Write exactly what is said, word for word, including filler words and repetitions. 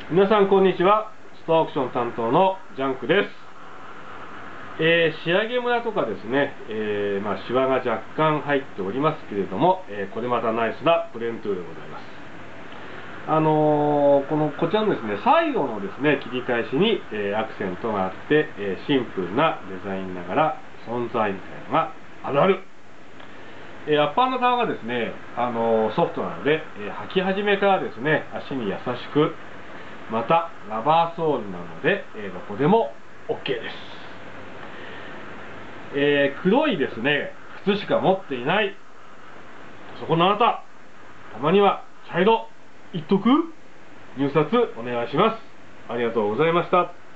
皆さんこんにちは。ストアークション担当のジャンクです。えー、仕上げムラとかですね、えーまあ、シワが若干入っておりますけれども、えー、これまたナイスなプレーントゥールでございます。あのー、このこちらのですね、最後のですね、切り返しに、えー、アクセントがあって、えー、シンプルなデザインながら存在みたいなのがあるある。えー、アッパーの側がですね、あのー、ソフトなので、えー、履き始めからですね、足に優しく、またラバーソールなので、えー、どこでも OK です。えー、黒いですね、靴しか持っていない、そこのあなた、たまには茶色、一徳入札お願いします。ありがとうございました。